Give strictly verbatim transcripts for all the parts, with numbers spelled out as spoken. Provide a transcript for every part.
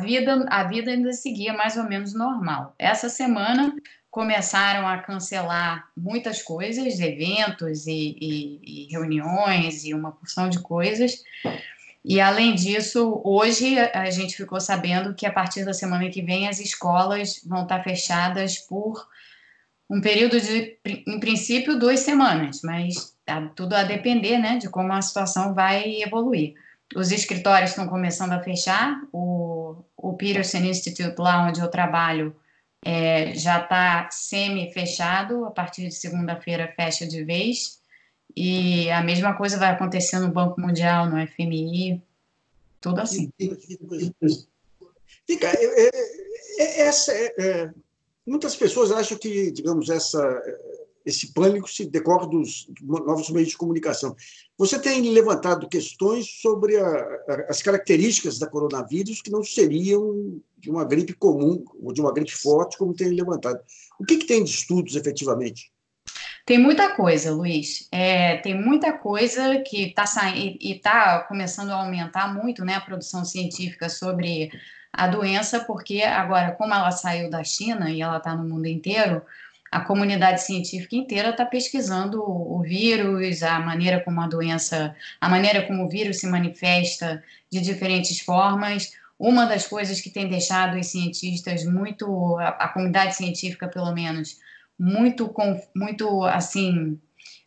vida, a vida ainda seguia mais ou menos normal. Essa semana começaram a cancelar muitas coisas, eventos e, e, e reuniões e uma porção de coisas. E, além disso, hoje a gente ficou sabendo que a partir da semana que vem as escolas vão estar fechadas por um período de, em princípio, duas semanas, mas tá tudo a depender, né, de como a situação vai evoluir. Os escritórios estão começando a fechar, o, o Peterson Institute, lá onde eu trabalho, é, já está semi-fechado, a partir de segunda-feira fecha de vez, e a mesma coisa vai acontecer no Banco Mundial, no F M I, tudo assim. Fica, é, é, essa, é, é, muitas pessoas acham que, digamos, essa, esse pânico se decorre dos novos meios de comunicação. Você tem levantado questões sobre a, a, as características da coronavírus que não seriam de uma gripe comum, ou de uma gripe forte, como tem levantado. O que, que tem de estudos, efetivamente? Tem muita coisa, Luiz. É, tem muita coisa que está saindo e está começando a aumentar muito, né, a produção científica sobre a doença, porque agora, como ela saiu da China e ela está no mundo inteiro, a comunidade científica inteira está pesquisando o vírus, a maneira como a doença, a maneira como o vírus se manifesta de diferentes formas. Uma das coisas que tem deixado os cientistas muito, a, a comunidade científica, pelo menos, muito, muito assim,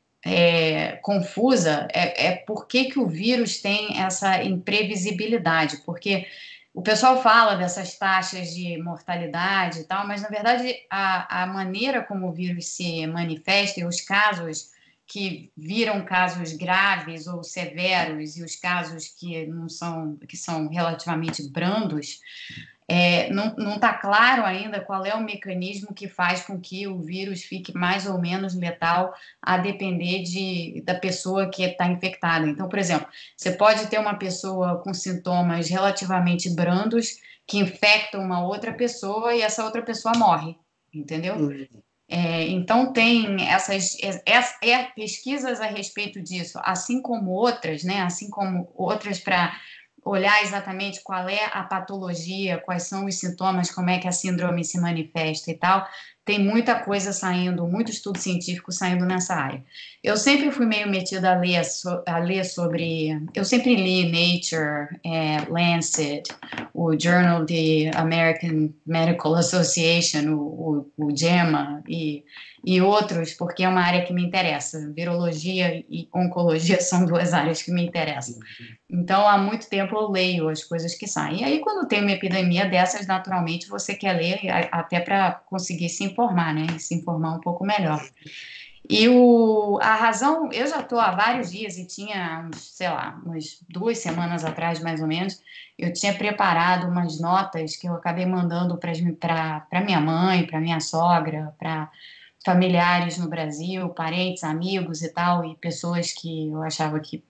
é, confusa, é, é por que, que o vírus tem essa imprevisibilidade, porque o pessoal fala dessas taxas de mortalidade e tal, mas, na verdade, a, a maneira como o vírus se manifesta e os casos que viram casos graves ou severos e os casos que não são, que são relativamente brandos, É, não está claro ainda qual é o mecanismo que faz com que o vírus fique mais ou menos letal, a depender de, da pessoa que está infectada. Então, por exemplo, você pode ter uma pessoa com sintomas relativamente brandos que infecta uma outra pessoa e essa outra pessoa morre, entendeu? Hum. É, então, tem essas é, é, pesquisas a respeito disso, assim como outras, né? Assim como outras para olhar exatamente qual é a patologia, quais são os sintomas, como é que a síndrome se manifesta e tal. Tem muita coisa saindo, muito estudo científico saindo nessa área. Eu sempre fui meio metida a ler, a ler sobre... Eu sempre li Nature, é, Lancet, o Journal de American Medical Association, o, o, o JAMA e, e outros, porque é uma área que me interessa. Virologia e oncologia são duas áreas que me interessam. Então, há muito tempo eu leio as coisas que saem. E aí, quando tem uma epidemia dessas, naturalmente, você quer ler até para conseguir se informar, né? E se informar um pouco melhor. E o, a razão, eu já estou há vários dias e tinha, uns, sei lá, umas duas semanas atrás, mais ou menos, eu tinha preparado umas notas que eu acabei mandando para minha mãe, para minha sogra, para familiares no Brasil, parentes, amigos e tal, e pessoas que eu achava que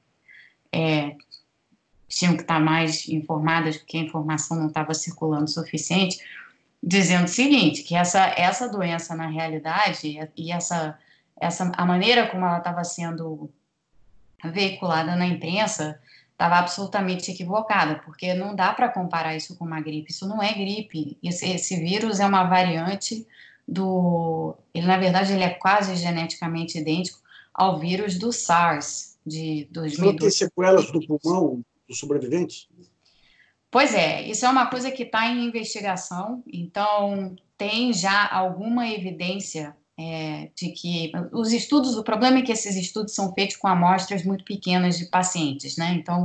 é, tinham que estar mais informadas, porque a informação não estava circulando o suficiente, dizendo o seguinte, que essa, essa doença, na realidade, e essa, essa, a maneira como ela estava sendo veiculada na imprensa estava absolutamente equivocada, porque não dá para comparar isso com uma gripe, isso não é gripe, esse, esse vírus é uma variante do... Ele, na verdade, ele é quase geneticamente idêntico ao vírus do SARS, de dois mil e dois. Falou que tem sequelas do pulmão dos sobreviventes? Pois é, isso é uma coisa que está em investigação, então tem já alguma evidência é, de que os estudos, o problema é que esses estudos são feitos com amostras muito pequenas de pacientes, né? Então,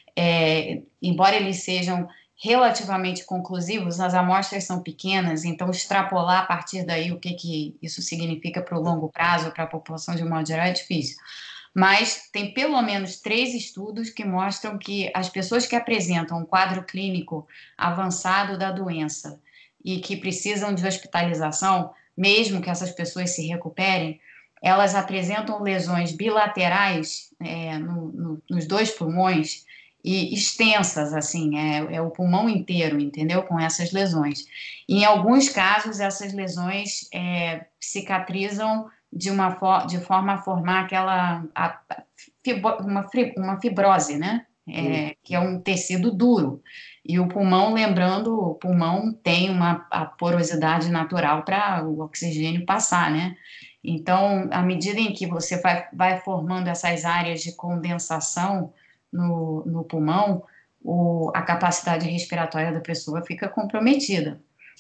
é, embora eles sejam relativamente conclusivos, as amostras são pequenas, então extrapolar a partir daí o que, que isso significa para o longo prazo, para a população de um modo geral, é difícil. Mas tem pelo menos três estudos que mostram que as pessoas que apresentam um quadro clínico avançado da doença e que precisam de hospitalização, mesmo que essas pessoas se recuperem, elas apresentam lesões bilaterais é, no, no, nos dois pulmões e extensas, assim, é, é o pulmão inteiro, entendeu? Com essas lesões. E, em alguns casos, essas lesões é, cicatrizam de, uma, de forma a formar aquela a, uma, uma fibrose, né? é, que é um tecido duro. E o pulmão, lembrando, o pulmão tem uma a porosidade natural para o oxigênio passar, né? Então, à medida em que você vai, vai formando essas áreas de condensação no, no pulmão, o, a capacidade respiratória da pessoa fica comprometida.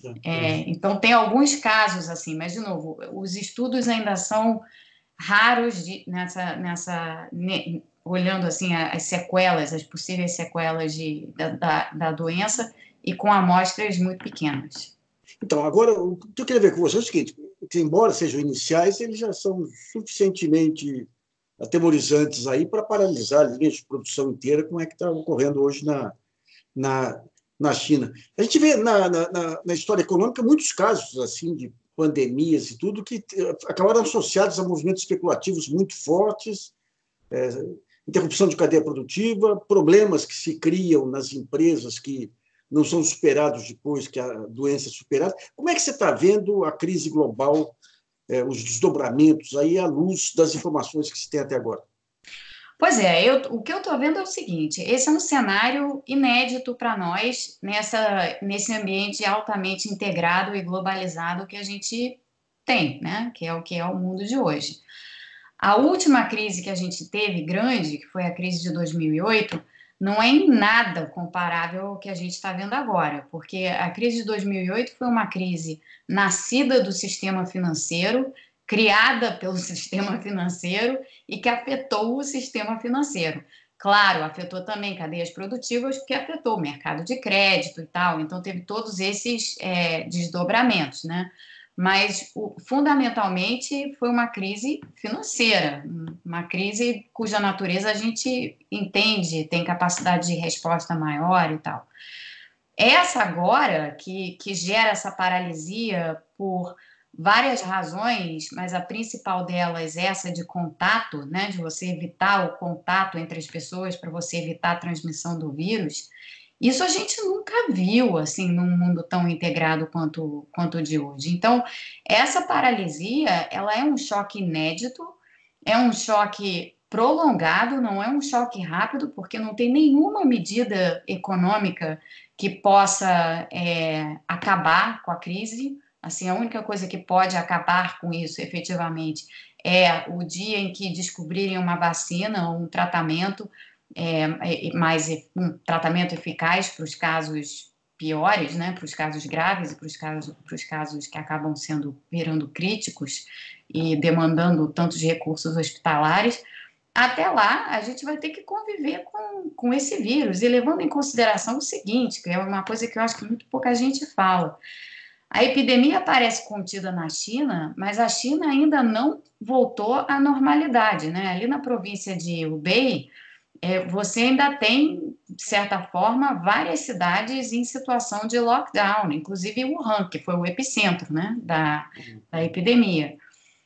É, então, tem alguns casos assim, mas, de novo, os estudos ainda são raros de, nessa, nessa ne, olhando assim as sequelas, as possíveis sequelas de, da, da, da doença e com amostras muito pequenas. Então, agora, o que eu queria ver com você é o seguinte, que embora sejam iniciais, eles já são suficientemente atemorizantes aí para paralisar a linha de produção inteira, como é que está ocorrendo hoje na, na, na China. A gente vê na, na, na história econômica muitos casos assim de pandemias e tudo que acabaram associados a movimentos especulativos muito fortes, é, interrupção de cadeia produtiva, problemas que se criam nas empresas que não são superados depois que a doença é superada. Como é que você está vendo a crise global, é, os desdobramentos aí à luz das informações que se tem até agora? Pois é, eu, o que eu estou vendo é o seguinte, esse é um cenário inédito para nós nessa, nesse ambiente altamente integrado e globalizado que a gente tem, né? Que é o que é o mundo de hoje. A última crise que a gente teve, grande, que foi a crise de dois mil e oito, não é em nada comparável ao que a gente está vendo agora, porque a crise de dois mil e oito foi uma crise nascida do sistema financeiro, criada pelo sistema financeiro e que afetou o sistema financeiro. Claro, afetou também cadeias produtivas, porque afetou o mercado de crédito e tal, então teve todos esses é, desdobramentos, né? Mas, o, fundamentalmente, foi uma crise financeira, uma crise cuja natureza a gente entende, tem capacidade de resposta maior e tal. Essa agora, que, que gera essa paralisia por várias razões, mas a principal delas é essa de contato, né, de você evitar o contato entre as pessoas para você evitar a transmissão do vírus, isso a gente nunca viu, assim, num mundo tão integrado quanto, quanto o de hoje. Então, essa paralisia, ela é um choque inédito, é um choque prolongado, não é um choque rápido, porque não tem nenhuma medida econômica que possa é, acabar com a crise. Assim, a única coisa que pode acabar com isso, efetivamente, é o dia em que descobrirem uma vacina ou um tratamento, é, mais um tratamento eficaz para os casos piores, né, para os casos graves e para os casos, para os casos que acabam sendo virando críticos e demandando tantos recursos hospitalares. Até lá, a gente vai ter que conviver com, com esse vírus, e levando em consideração o seguinte, que é uma coisa que eu acho que muito pouca gente fala. A epidemia parece contida na China, mas a China ainda não voltou à normalidade, né? Ali na província de Hubei, é, você ainda tem, de certa forma, várias cidades em situação de lockdown, inclusive Wuhan, que foi o epicentro, né, da, da epidemia.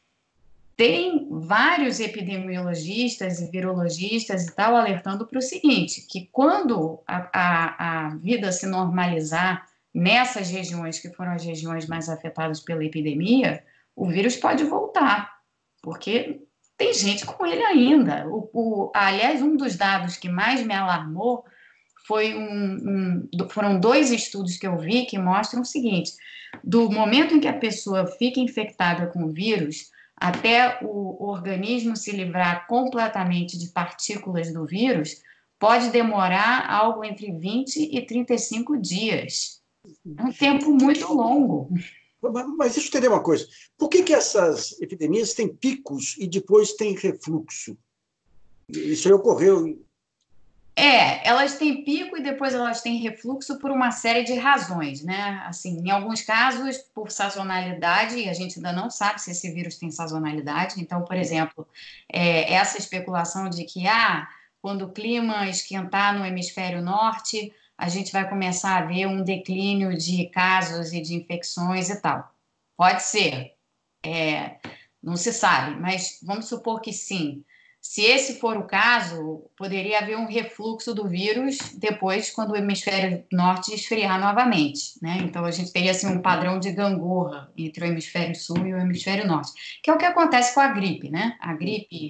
Tem vários epidemiologistas e virologistas e tal alertando para o seguinte, que quando a, a, a vida se normalizar nessas regiões que foram as regiões mais afetadas pela epidemia, o vírus pode voltar, porque tem gente com ele ainda. O, o, aliás, um dos dados que mais me alarmou foi um, um, foram dois estudos que eu vi que mostram o seguinte, do momento em que a pessoa fica infectada com o vírus, até o organismo se livrar completamente de partículas do vírus, pode demorar algo entre vinte e trinta e cinco dias. É um tempo muito longo. Mas deixa eu entender uma coisa. Por que, que essas epidemias têm picos e depois têm refluxo? Isso aí ocorreu... É, elas têm pico e depois elas têm refluxo por uma série de razões, né? Assim, em alguns casos, por sazonalidade, e a gente ainda não sabe se esse vírus tem sazonalidade. Então, por exemplo, é, essa especulação de que, ah, quando o clima esquentar no hemisfério norte, a gente vai começar a ver um declínio de casos e de infecções e tal. Pode ser, é, não se sabe, mas vamos supor que sim. Se esse for o caso, poderia haver um refluxo do vírus depois, quando o hemisfério norte esfriar novamente, né? Então, a gente teria assim, um padrão de gangorra entre o hemisfério sul e o hemisfério norte, que é o que acontece com a gripe, né? A gripe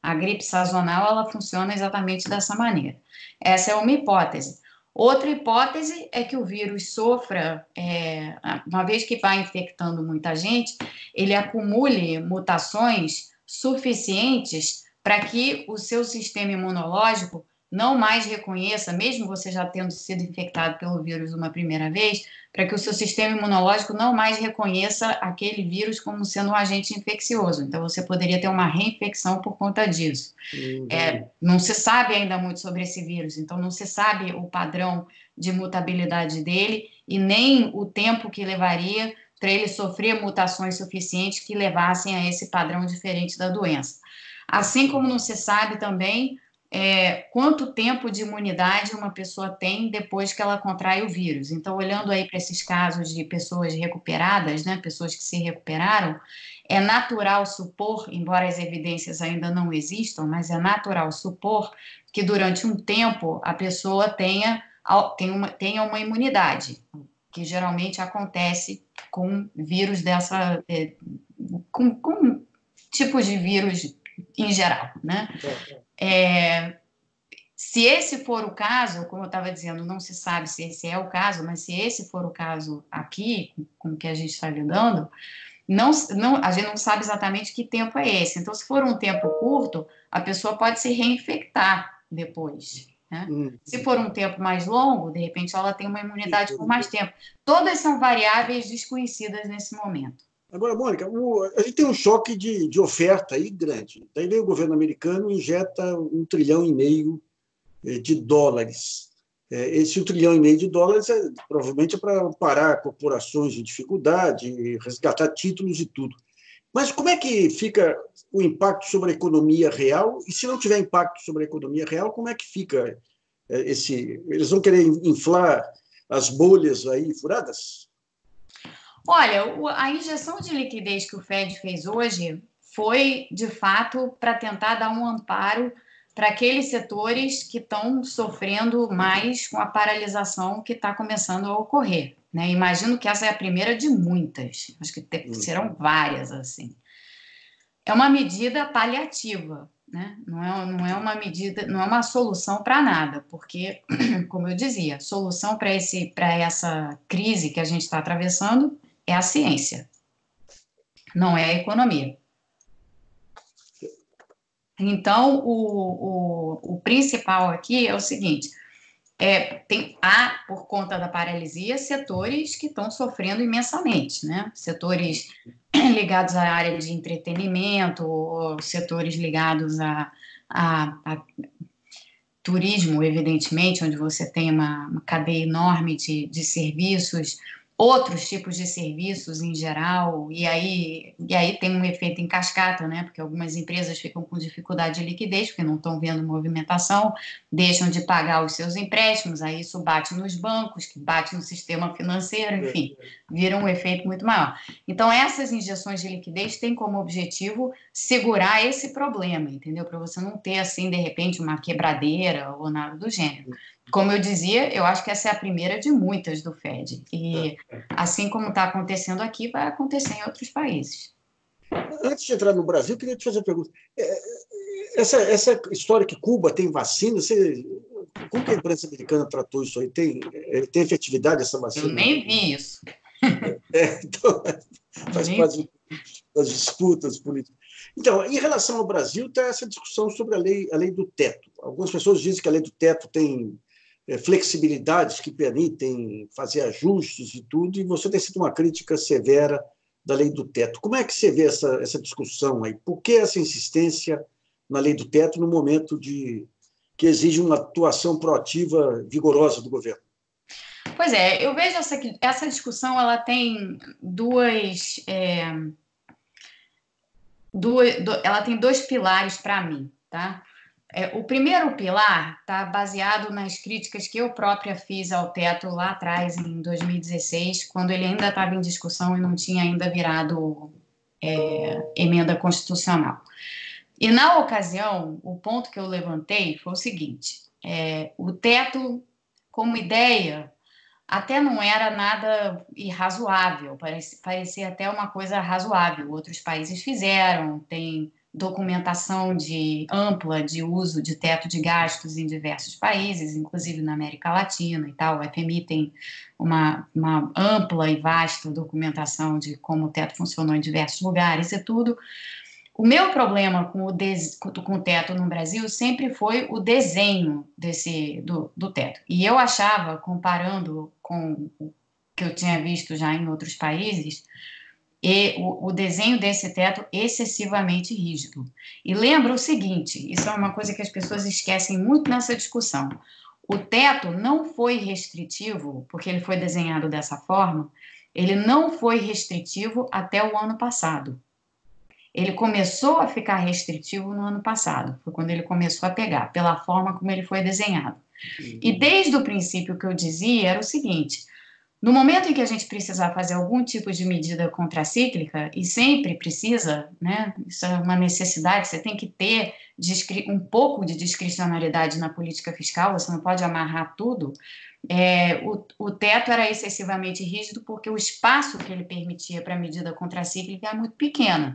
A gripe sazonal, ela funciona exatamente dessa maneira. Essa é uma hipótese. Outra hipótese é que o vírus sofra, é, uma vez que vai infectando muita gente, ele acumule mutações suficientes para que o seu sistema imunológico não mais reconheça, mesmo você já tendo sido infectado pelo vírus uma primeira vez, para que o seu sistema imunológico não mais reconheça aquele vírus como sendo um agente infeccioso. Então, você poderia ter uma reinfecção por conta disso. Uhum. É, não se sabe ainda muito sobre esse vírus, então não se sabe o padrão de mutabilidade dele e nem o tempo que levaria para ele sofrer mutações suficientes que levassem a esse padrão diferente da doença. Assim como não se sabe também é, quanto tempo de imunidade uma pessoa tem depois que ela contrai o vírus. Então, olhando aí para esses casos de pessoas recuperadas, né, pessoas que se recuperaram, é natural supor, embora as evidências ainda não existam, mas é natural supor que durante um tempo a pessoa tenha, tenha, uma, tenha uma imunidade, que geralmente acontece com vírus dessa... É, com, com tipos de vírus em geral, né? É, se esse for o caso, como eu estava dizendo, não se sabe se esse é o caso, mas se esse for o caso aqui, com o que a gente está lidando, não, não, a gente não sabe exatamente que tempo é esse. Então, se for um tempo curto, a pessoa pode se reinfectar depois, né? Hum. Se for um tempo mais longo, de repente ela tem uma imunidade por mais tempo. Todas são variáveis desconhecidas nesse momento. Agora, Mônica, o, a gente tem um choque de, de oferta aí grande. Daí vem o governo americano e injeta um trilhão e meio de dólares. Esse um trilhão e meio de dólares é, provavelmente é para parar corporações em dificuldade, resgatar títulos e tudo. Mas como é que fica o impacto sobre a economia real? E se não tiver impacto sobre a economia real, como é que fica esse... Eles vão querer inflar as bolhas aí furadas? Olha, a injeção de liquidez que o Fed fez hoje foi, de fato, para tentar dar um amparo para aqueles setores que estão sofrendo mais com a paralisação que está começando a ocorrer, né? Imagino que essa é a primeira de muitas, acho que te, serão várias, assim. É uma medida paliativa, né? Não é, não é uma medida, não é uma solução para nada, porque, como eu dizia, solução para esse, para essa crise que a gente está atravessando é a ciência, não é a economia. Então, o, o, o principal aqui é o seguinte, é, tem, há, por conta da paralisia, setores que estão sofrendo imensamente, né? Setores ligados à área de entretenimento, ou setores ligados a, a, a turismo, evidentemente, onde você tem uma, uma cadeia enorme de, de serviços, outros tipos de serviços em geral, e aí, e aí tem um efeito em cascata, né? Porque algumas empresas ficam com dificuldade de liquidez, porque não estão vendo movimentação, deixam de pagar os seus empréstimos, aí isso bate nos bancos, que bate no sistema financeiro, enfim, vira um efeito muito maior. Então, essas injeções de liquidez têm como objetivo segurar esse problema, entendeu? Para você não ter, assim, de repente, uma quebradeira ou nada do gênero. Como eu dizia, eu acho que essa é a primeira de muitas do Fed. E assim como está acontecendo aqui, vai acontecer em outros países. Antes de entrar no Brasil, eu queria te fazer uma pergunta. Essa, essa história que Cuba tem vacina, você, como que a imprensa americana tratou isso aí? Tem, tem efetividade essa vacina? Eu nem vi isso. É, então, faz nem parte das disputas políticas. Então, em relação ao Brasil, está essa discussão sobre a lei, a lei do teto. Algumas pessoas dizem que a lei do teto tem flexibilidades que permitem fazer ajustes e tudo, e você tem sido uma crítica severa da lei do teto. Como é que você vê essa, essa discussão aí? Por que essa insistência na lei do teto no momento de, que exige uma atuação proativa vigorosa do governo? Pois é, eu vejo essa, essa discussão, ela tem duas, é, duas, ela tem dois pilares para mim, tá? É, o primeiro pilar está baseado nas críticas que eu própria fiz ao teto lá atrás, em dois mil e dezesseis, quando ele ainda estava em discussão e não tinha ainda virado é, emenda constitucional. E, na ocasião, o ponto que eu levantei foi o seguinte, é, o teto, como ideia, até não era nada irrazoável, parecia, parecia até uma coisa razoável. Outros países fizeram, tem documentação de, ampla de uso de teto de gastos em diversos países, inclusive na América Latina e tal. O F M I tem uma, uma ampla e vasta documentação de como o teto funcionou em diversos lugares e tudo. O meu problema com o, des, com o teto no Brasil sempre foi o desenho desse, do, do teto. E eu achava, comparando com o que eu tinha visto já em outros países, e o, o desenho desse teto excessivamente rígido. E lembra o seguinte, isso é uma coisa que as pessoas esquecem muito nessa discussão, o teto não foi restritivo, porque ele foi desenhado dessa forma, ele não foi restritivo até o ano passado. Ele começou a ficar restritivo no ano passado, foi quando ele começou a pegar, pela forma como ele foi desenhado. E desde o princípio que eu dizia era o seguinte, no momento em que a gente precisar fazer algum tipo de medida contracíclica, e sempre precisa, né, isso é uma necessidade, você tem que ter um pouco de discricionariedade na política fiscal, você não pode amarrar tudo, é, o, o teto era excessivamente rígido porque o espaço que ele permitia para a medida contracíclica é muito pequeno.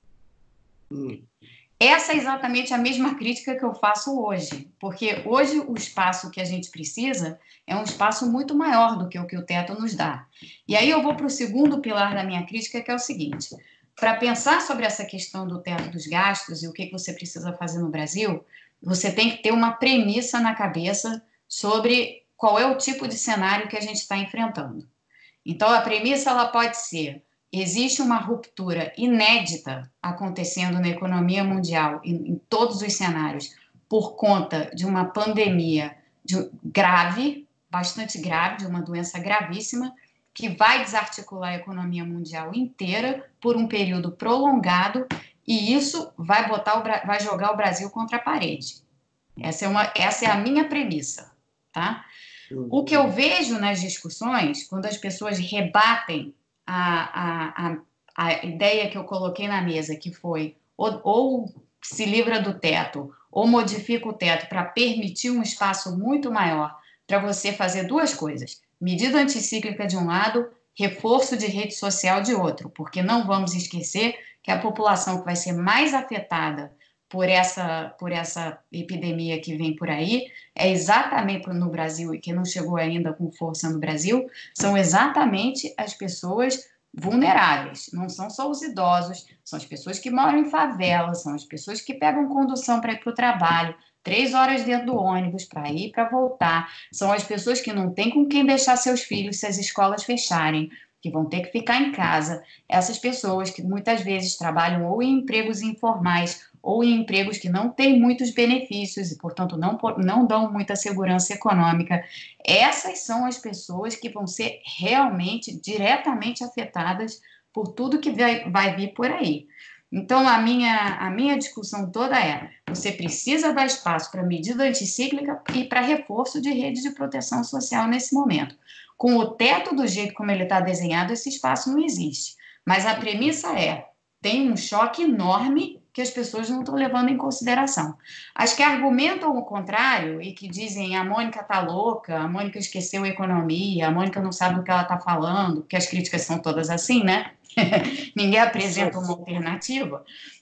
Hum. Essa é exatamente a mesma crítica que eu faço hoje, porque hoje o espaço que a gente precisa é um espaço muito maior do que o que o teto nos dá. E aí eu vou para o segundo pilar da minha crítica, que é o seguinte, para pensar sobre essa questão do teto dos gastos e o que você precisa fazer no Brasil, você tem que ter uma premissa na cabeça sobre qual é o tipo de cenário que a gente está enfrentando. Então, a premissa ela pode ser: existe uma ruptura inédita acontecendo na economia mundial, em, em todos os cenários, por conta de uma pandemia de, grave, bastante grave, de uma doença gravíssima, que vai desarticular a economia mundial inteira por um período prolongado, e isso vai, botar o, vai jogar o Brasil contra a parede. Essa é, uma, essa é a minha premissa, tá? O que eu vejo nas discussões, quando as pessoas rebatem a, a, a ideia que eu coloquei na mesa, que foi ou, ou se livra do teto, ou modifica o teto para permitir um espaço muito maior para você fazer duas coisas, medida anticíclica de um lado, reforço de rede social de outro, porque não vamos esquecer que a população que vai ser mais afetada por essa, por essa epidemia que vem por aí, é exatamente no Brasil, e que não chegou ainda com força no Brasil, são exatamente as pessoas vulneráveis, não são só os idosos, são as pessoas que moram em favela, são as pessoas que pegam condução para ir para o trabalho, três horas dentro do ônibus para ir e para voltar, são as pessoas que não têm com quem deixar seus filhos se as escolas fecharem, que vão ter que ficar em casa, essas pessoas que muitas vezes trabalham ou em empregos informais, ou em empregos que não têm muitos benefícios e, portanto, não, não dão muita segurança econômica. Essas são as pessoas que vão ser realmente, diretamente afetadas por tudo que vai, vai vir por aí. Então, a minha, a minha discussão toda é: você precisa dar espaço para medida anticíclica e para reforço de rede de proteção social nesse momento. Com o teto do jeito como ele está desenhado, esse espaço não existe. Mas a premissa é: tem um choque enorme que as pessoas não estão levando em consideração. As que argumentam o contrário e que dizem a Mônica está louca, a Mônica esqueceu a economia, a Mônica não sabe do que ela está falando, porque as críticas são todas assim, né? Ninguém apresenta uma alternativa.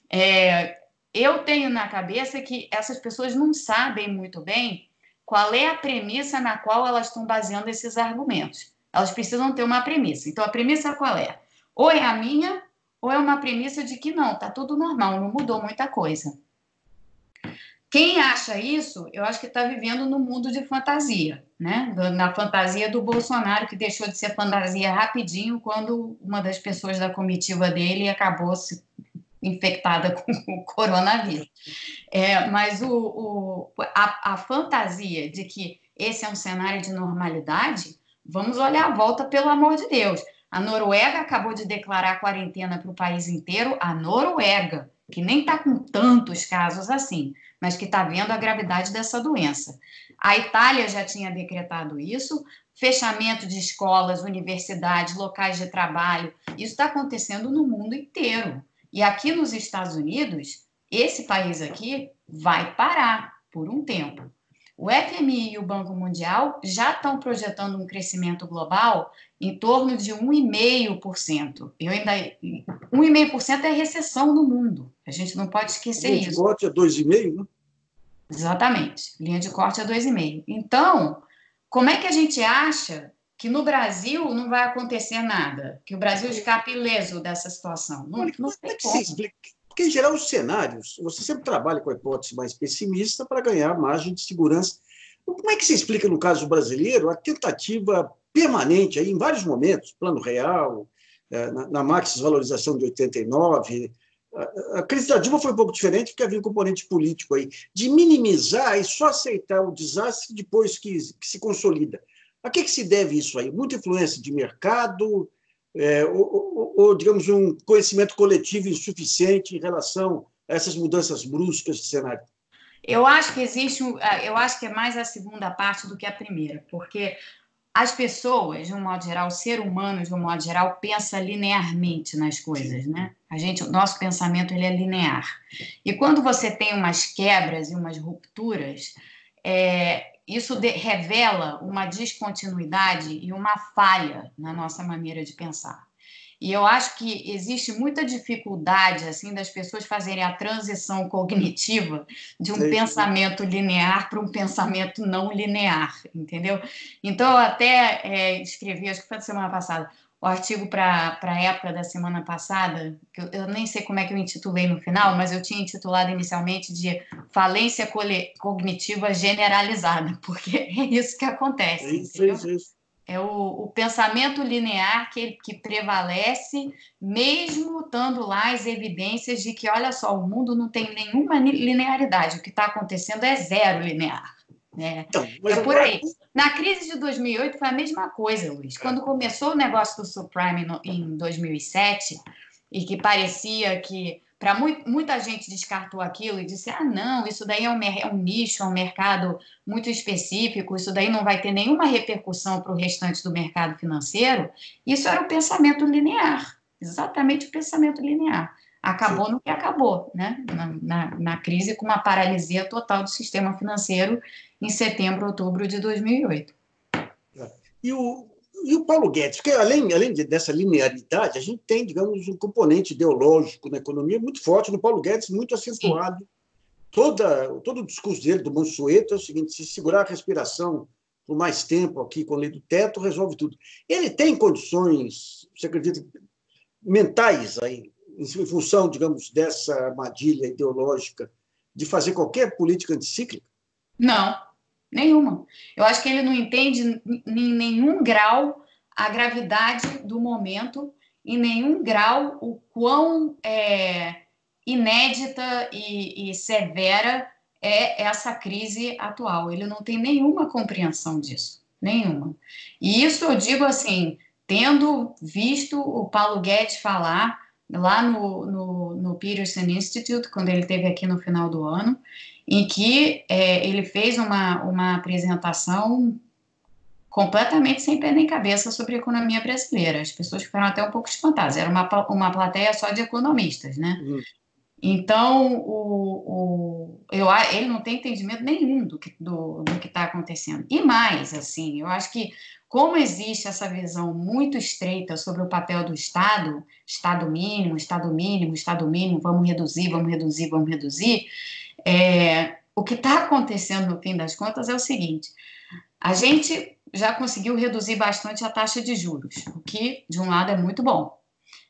É, eu tenho na cabeça que essas pessoas não sabem muito bem qual é a premissa na qual elas estão baseando esses argumentos. Elas precisam ter uma premissa. Então, a premissa qual é? Ou é a minha, ou é uma premissa de que não, está tudo normal, não mudou muita coisa. Quem acha isso, eu acho que está vivendo no mundo de fantasia, né? Na fantasia do Bolsonaro, que deixou de ser fantasia rapidinho quando uma das pessoas da comitiva dele acabou se infectada com o coronavírus. É, mas o, o, a, a fantasia de que esse é um cenário de normalidade, vamos olhar a volta, pelo amor de Deus. A Noruega acabou de declarar quarentena para o país inteiro, a Noruega, que nem está com tantos casos assim, mas que está vendo a gravidade dessa doença. A Itália já tinha decretado isso, fechamento de escolas, universidades, locais de trabalho, isso está acontecendo no mundo inteiro. E aqui nos Estados Unidos, esse país aqui vai parar por um tempo. O F M I e o Banco Mundial já estão projetando um crescimento global em torno de um vírgula cinco por cento. Eu ainda um vírgula cinco por cento é recessão no mundo. A gente não pode esquecer linha de isso. corte é dois vírgula cinco, né? Exatamente. Linha de corte é dois vírgula cinco. Então, como é que a gente acha que no Brasil não vai acontecer nada? Que o Brasil escape ileso dessa situação? Não, Olha, não como é tem que você como. explica? Porque, em geral, os cenários, você sempre trabalha com a hipótese mais pessimista para ganhar margem de segurança. Como é que você explica, no caso brasileiro, a tentativa permanente, aí, em vários momentos, Plano Real, na, na Max Valorização de oitenta e nove, a, a crise da Dilma foi um pouco diferente, porque havia um componente político aí, de minimizar e só aceitar o desastre depois que, que se consolida. A que, que se deve isso aí? Muita influência de mercado, é, ou, ou, ou, digamos, um conhecimento coletivo insuficiente em relação a essas mudanças bruscas de cenário? Eu acho que existe, eu acho que é mais a segunda parte do que a primeira, porque as pessoas, de um modo geral, o ser humano, de um modo geral, pensa linearmente nas coisas, né? A gente, o nosso pensamento ele é linear. E quando você tem umas quebras e umas rupturas, é, isso de, revela uma descontinuidade e uma falha na nossa maneira de pensar. E eu acho que existe muita dificuldade assim das pessoas fazerem a transição cognitiva de um É, pensamento linear para um pensamento não linear, entendeu? Então, eu até é, escrevi, acho que foi na semana passada, o artigo para a época da semana passada, que eu, eu nem sei como é que eu intitulei no final, mas eu tinha intitulado inicialmente de falência cognitiva generalizada, porque é isso que é acontece, isso, é entendeu? isso, é isso. É o, o pensamento linear que, que prevalece, mesmo estando lá as evidências de que, olha só, o mundo não tem nenhuma linearidade, o que está acontecendo é zero linear. Né? Então, É mas por agora, aí. Na crise de dois mil e oito foi a mesma coisa, Luiz. Quando começou o negócio do subprime em dois mil e sete, e que parecia que para muita gente descartou aquilo e disse: ah, não, isso daí é um, é um nicho, é um mercado muito específico, isso daí não vai ter nenhuma repercussão para o restante do mercado financeiro. Isso era o pensamento linear, exatamente o pensamento linear. Acabou sim. no que acabou, né? Na, na, na crise, com uma paralisia total do sistema financeiro em setembro, outubro de dois mil e oito. E o, e o Paulo Guedes, porque além, além dessa linearidade, a gente tem, digamos, um componente ideológico na economia muito forte no Paulo Guedes, muito Sim. acentuado. Toda, todo o discurso dele, do Mansueto, é o seguinte: se segurar a respiração por mais tempo aqui com a lei do teto, resolve tudo. Ele tem condições, você acredita, mentais aí, em função, digamos, dessa armadilha ideológica, de fazer qualquer política anticíclica? Não, nenhuma. Eu acho que ele não entende em nenhum grau a gravidade do momento, em nenhum grau o quão é, inédita e, e severa é essa crise atual. Ele não tem nenhuma compreensão disso, nenhuma. E isso eu digo assim, tendo visto o Paulo Guedes falar lá no, no, no Peterson Institute, quando ele esteve aqui no final do ano, em que é, ele fez uma, uma apresentação completamente sem pé nem cabeça sobre a economia brasileira. As pessoas ficaram até um pouco espantadas. Era uma, uma plateia só de economistas, né? Hum. Então, o, o, eu, ele não tem entendimento nenhum do que do, do que está acontecendo. E mais, assim, eu acho que como existe essa visão muito estreita sobre o papel do Estado, Estado mínimo, Estado mínimo, Estado mínimo, vamos reduzir, vamos reduzir, vamos reduzir, é, o que está acontecendo no fim das contas é o seguinte: a gente já conseguiu reduzir bastante a taxa de juros, o que, de um lado, é muito bom.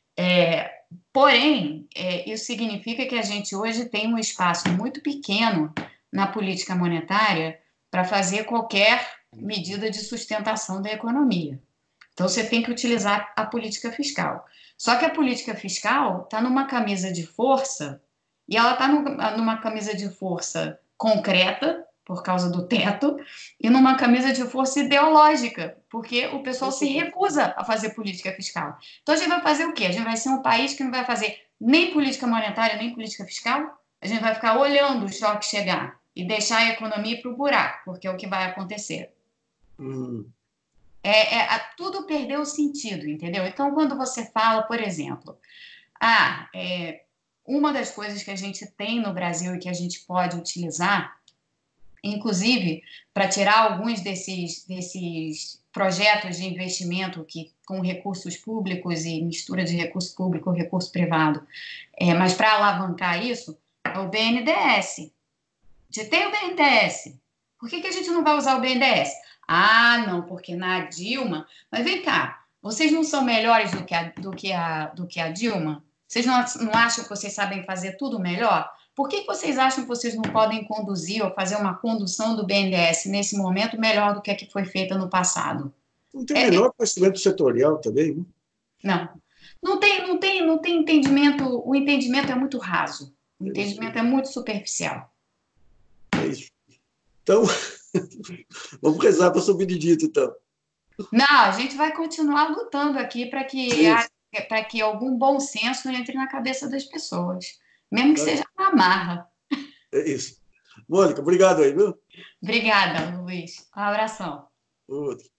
É, porém, é, isso significa que a gente hoje tem um espaço muito pequeno na política monetária para fazer qualquer medida de sustentação da economia. Então, você tem que utilizar a política fiscal. Só que a política fiscal está numa camisa de força, e ela está numa camisa de força concreta, por causa do teto, e numa camisa de força ideológica, porque o pessoal se recusa a fazer política fiscal. Então, a gente vai fazer o quê? A gente vai ser um país que não vai fazer nem política monetária, nem política fiscal? A gente vai ficar olhando o choque chegar e deixar a economia ir para o buraco, porque é o que vai acontecer. Hum. É, é, tudo perdeu sentido, entendeu? Então, quando você fala, por exemplo, ah, é, uma das coisas que a gente tem no Brasil e que a gente pode utilizar inclusive, para tirar alguns desses, desses projetos de investimento que, com recursos públicos e mistura de recurso público e recurso privado, é, mas para alavancar isso, é o B N D E S. Já tem o B N D E S. Por que, que a gente não vai usar o B N D E S? Ah, não, porque na Dilma... Mas vem cá, vocês não são melhores do que a, do que a, do que a Dilma? Vocês não, não acham que vocês sabem fazer tudo melhor? Por que, que vocês acham que vocês não podem conduzir ou fazer uma condução do B N D E S nesse momento melhor do que a que foi feita no passado? Não tem o É, menor conhecimento setorial também, né? não. Não tem, não tem, não tem entendimento. O entendimento é muito raso. O É isso, entendimento é muito superficial. é isso. Então, vamos rezar para São Benedito, então. Não, a gente vai continuar lutando aqui para que, para que algum bom senso entre na cabeça das pessoas, mesmo que seja uma marra. É isso. Mônica, obrigado aí, viu? Obrigada, Luiz. Um abração. Outro.